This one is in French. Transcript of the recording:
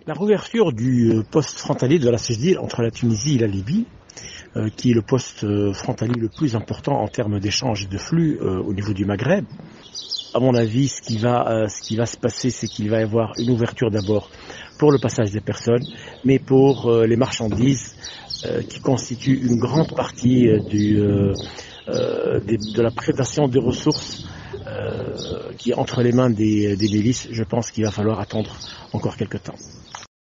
La réouverture du poste frontalier de la Sejdir entre la Tunisie et la Libye, qui est le poste frontalier le plus important en termes d'échanges et de flux au niveau du Maghreb. À mon avis, ce qui va se passer, c'est qu'il va y avoir une ouverture d'abord pour le passage des personnes, mais pour les marchandises qui constituent une grande partie de la prédation des ressources qui est entre les mains des milices. Je pense qu'il va falloir attendre encore quelques temps.